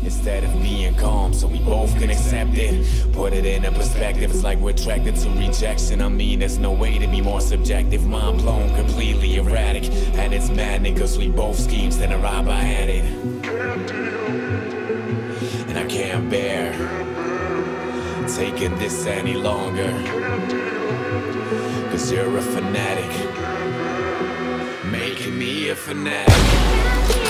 instead of being calm, so we both can accept it. Put it in a perspective, it's like we're attracted to rejection. I mean, there's no way to be more subjective. Mind blown, completely erratic, and it's maddening, cause we both schemes that are right behind it. And I can't bear taking this any longer, cause you're a fanatic, making me a fanatic.